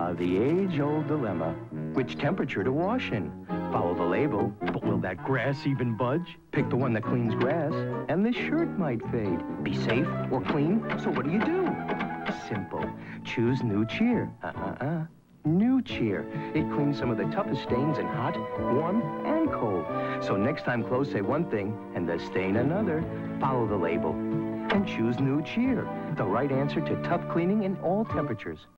The age-old dilemma. Which temperature to wash in? Follow the label, but will that grass even budge? Pick the one that cleans grass, and the shirt might fade. Be safe or clean, so what do you do? Simple. Choose New Cheer. New Cheer. It cleans some of the toughest stains in hot, warm, and cold. So next time clothes say one thing and the stain another, follow the label and choose New Cheer. The right answer to tough cleaning in all temperatures.